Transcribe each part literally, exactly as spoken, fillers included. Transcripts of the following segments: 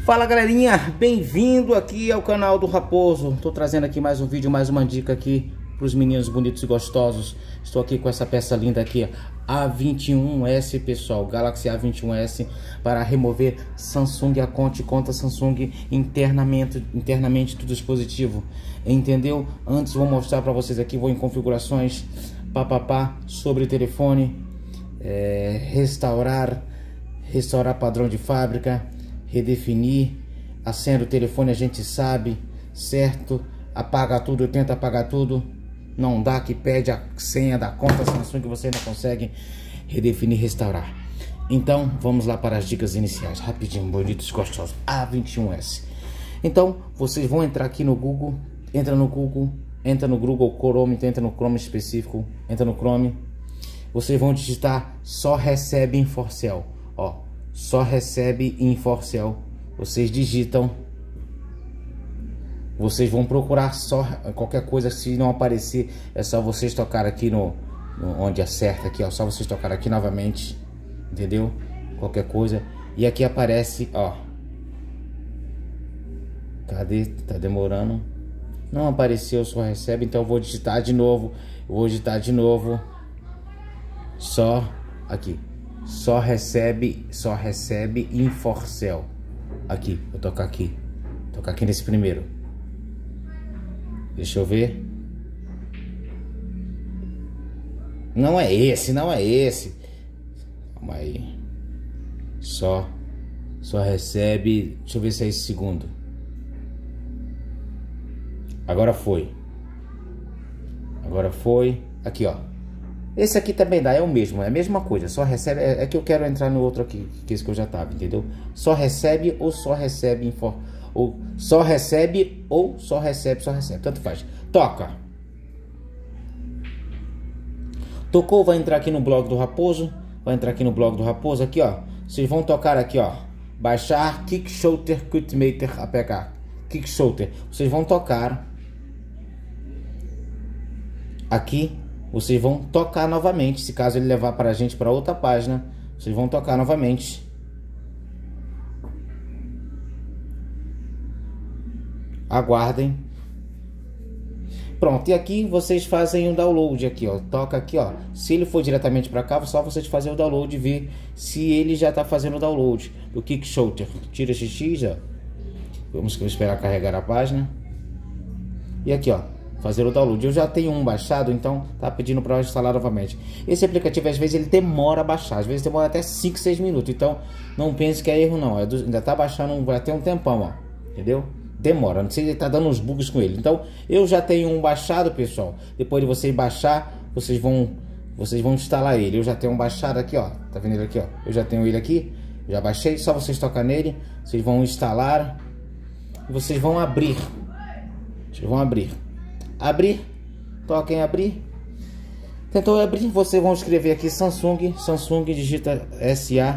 Fala galerinha, bem-vindo aqui ao canal do Raposo. Tô trazendo aqui mais um vídeo, mais uma dica aqui para os meninos bonitos e gostosos. Estou aqui com essa peça linda aqui, A vinte e um S, pessoal, Galaxy A vinte e um S, para remover Samsung Account, conta Samsung internamente, internamente do dispositivo, entendeu? Antes vou mostrar para vocês aqui, vou em configurações, papapá, sobre o telefone, é, restaurar, restaurar padrão de fábrica, redefinir, a senha do telefone a gente sabe, certo? Apaga tudo, tenta apagar tudo, não dá, que pede a senha da conta Samsung que você ainda consegue redefinir, restaurar. Então vamos lá para as dicas iniciais, rapidinho, bonitos e gostosos. A vinte e um S. Então vocês vão entrar aqui no Google, entra no Google, entra no Google Chrome, entra no Chrome específico, entra no Chrome. Vocês vão digitar só recebe Inforcel, ó, só recebe Inforcel. Vocês digitam, vocês vão procurar só qualquer coisa, se não aparecer é só vocês tocar aqui no, no onde acerta aqui, ó, só vocês tocar aqui novamente, entendeu? Qualquer coisa e aqui aparece, ó, cadê? Tá demorando, não apareceu, só recebe. Então eu vou digitar de novo, eu vou digitar de novo, só aqui, só recebe, só recebe Inforcel. Aqui, vou tocar aqui, tocar aqui nesse primeiro. Deixa eu ver. Não é esse, não é esse. Calma aí. Só, só recebe. Deixa eu ver se é esse segundo. Agora foi. Agora foi. Aqui, ó. Esse aqui também dá, é o mesmo, é a mesma coisa. Só recebe. É, é que eu quero entrar no outro aqui, que esse que eu já tava, entendeu? Só recebe ou só recebe info. Ou só recebe ou só recebe, só recebe, tanto faz. Toca. Tocou, vai entrar aqui no blog do Raposo. Vai entrar aqui no blog do Raposo, aqui ó. Vocês vão tocar aqui ó. Baixar Kickstarter Quickmaker A P K. Kickstarter. Vocês vão tocar. Aqui. Vocês vão tocar novamente. Se caso ele levar para a gente para outra página. Vocês vão tocar novamente. Aguardem. Pronto, e aqui vocês fazem o download aqui, ó. Toca aqui, ó. Se ele for diretamente para cá, só vocês fazer o download e ver se ele já tá fazendo o download do Kickstarter. Tira X X, ó. Vamos esperar carregar a página. E aqui, ó, fazer o download. Eu já tenho um baixado, então tá pedindo para instalar novamente. Esse aplicativo às vezes ele demora a baixar, às vezes demora até cinco, seis minutos. Então não pense que é erro não, é do, ainda tá baixando, vai ter um tempão, ó. Entendeu? Demora, não sei se tá dando uns bugs com ele. Então eu já tenho um baixado, pessoal. Depois de vocês baixar, vocês vão vocês vão instalar ele. Eu já tenho um baixado aqui, ó. Tá vendo ele aqui, ó? Eu já tenho ele aqui, já baixei. Só vocês tocar nele, vocês vão instalar e vocês vão abrir. Vocês vão abrir. Abrir. Toquem em abrir. Tentou abrir, vocês vão escrever aqui Samsung, Samsung, digita S A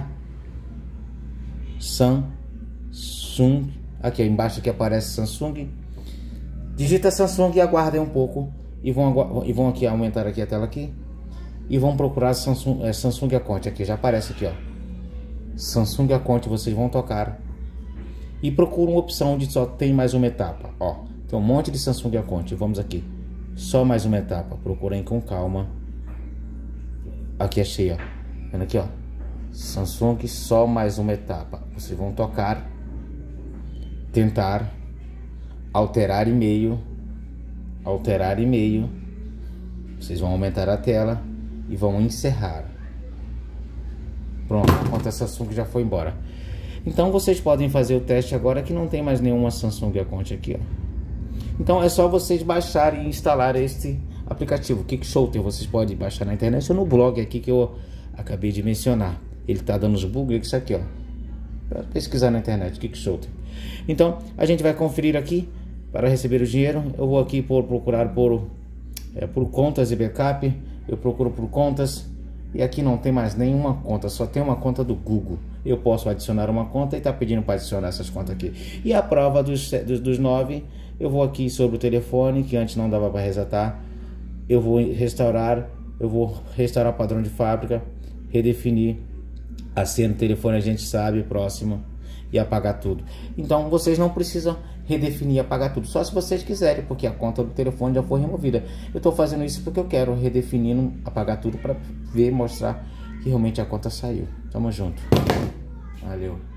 Samsung. Aqui embaixo que aparece Samsung. Digita Samsung e aguardem um pouco. E vão, e vão aqui aumentar aqui a tela aqui. E vão procurar Samsung, é, Samsung Account. Aqui já aparece aqui, ó. Samsung Account, vocês vão tocar. E procuram uma opção onde só tem mais uma etapa. Ó, tem um monte de Samsung Account. Vamos aqui. Só mais uma etapa. Procurem com calma. Aqui achei, ó. Vendo aqui, ó. Samsung, só mais uma etapa. Vocês vão tocar. Tentar alterar e-mail, alterar e-mail. Vocês vão aumentar a tela e vão encerrar. Pronto, a conta Samsung já foi embora. Então vocês podem fazer o teste agora que não tem mais nenhuma Samsung Account aqui, ó. Então é só vocês baixarem e instalar este aplicativo Kickstarter. Vocês podem baixar na internet ou no blog aqui que eu acabei de mencionar. Ele tá dando os bugs, isso aqui, ó. Para pesquisar na internet, Kickstarter. Então a gente vai conferir aqui para receber o dinheiro. Eu vou aqui por procurar por é, por contas e backup. Eu procuro por contas e aqui não tem mais nenhuma conta, só tem uma conta do Google. Eu posso adicionar uma conta e tá pedindo para adicionar essas contas aqui. E a prova dos, dos, dos nove, eu vou aqui sobre o telefone que antes não dava para resetar. Eu vou restaurar, eu vou restaurar padrão de fábrica, redefinir a senha do telefone, a gente sabe, próximo. e apagar tudo. Então vocês não precisam redefinir e apagar tudo, só se vocês quiserem, porque a conta do telefone já foi removida. Eu estou fazendo isso porque eu quero redefinir, apagar tudo para ver, mostrar que realmente a conta saiu. Tamo junto. Valeu.